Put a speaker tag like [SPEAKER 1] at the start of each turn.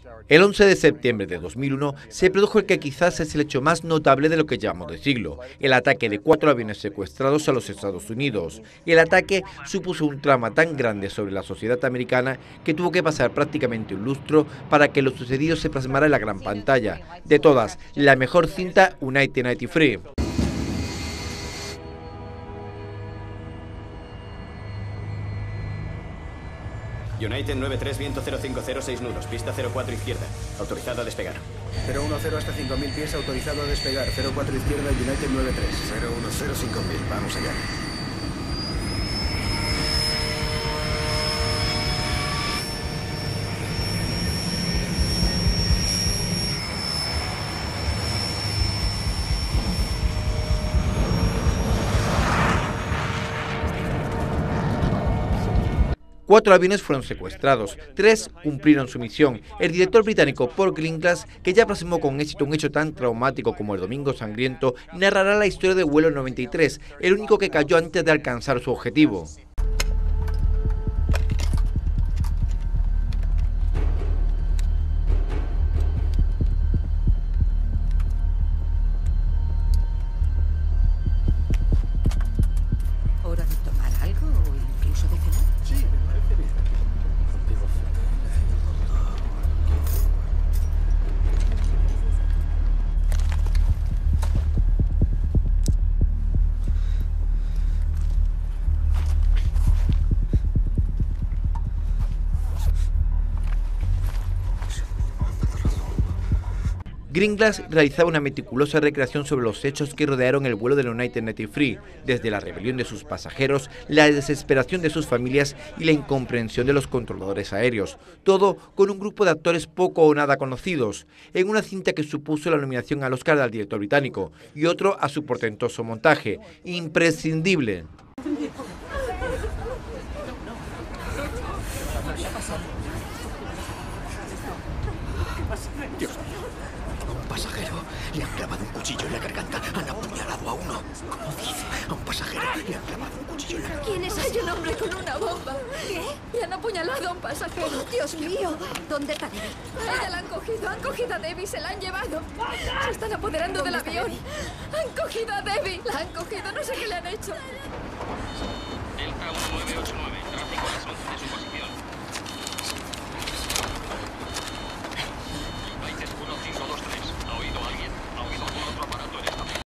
[SPEAKER 1] El 11 de septiembre de 2001 se produjo el que quizás es el hecho más notable de lo que llamamos de siglo, el ataque de 4 aviones secuestrados a los Estados Unidos. El ataque supuso un trauma tan grande sobre la sociedad americana que tuvo que pasar prácticamente un lustro para que lo sucedido se plasmara en la gran pantalla. De todas, la mejor cinta, United 93.
[SPEAKER 2] United 93, viento 050, 6 nudos, pista 04 izquierda, autorizado a despegar.
[SPEAKER 3] 010 hasta 5000 pies, autorizado a despegar, 04 izquierda, United 93.
[SPEAKER 4] 010, 5000, vamos allá.
[SPEAKER 1] Cuatro aviones fueron secuestrados, 3 cumplieron su misión. El director británico Paul Greengrass, que ya plasmó con éxito un hecho tan traumático como el Domingo Sangriento, narrará la historia del vuelo 93, el único que cayó antes de alcanzar su objetivo.
[SPEAKER 5] ¿Hora de tomar algo o incluso de cenar?
[SPEAKER 4] Sí, me parece bien.
[SPEAKER 1] Greengrass realizaba una meticulosa recreación sobre los hechos que rodearon el vuelo del United 93, desde la rebelión de sus pasajeros, la desesperación de sus familias y la incomprensión de los controladores aéreos, todo con un grupo de actores poco o nada conocidos, en una cinta que supuso la nominación al Oscar al director británico y otro a su portentoso montaje, imprescindible.
[SPEAKER 4] Dios mío. A un pasajero le han clavado un cuchillo en la garganta. Han apuñalado a uno. ¿Cómo dice? A un pasajero le han clavado un cuchillo en la garganta.
[SPEAKER 6] ¿Quién es? Hay un hombre con una bomba. ¿Qué? Le han apuñalado a un pasajero. Dios mío. ¿Dónde está Debbie? A ella la han cogido a Debbie, se la han llevado. Se están apoderando del avión. Han cogido a Debbie. La han cogido, no sé qué le han hecho.
[SPEAKER 7] Delta 1989, tráfico a las 11 de su posición. United 1523, ¿ha oído a alguien?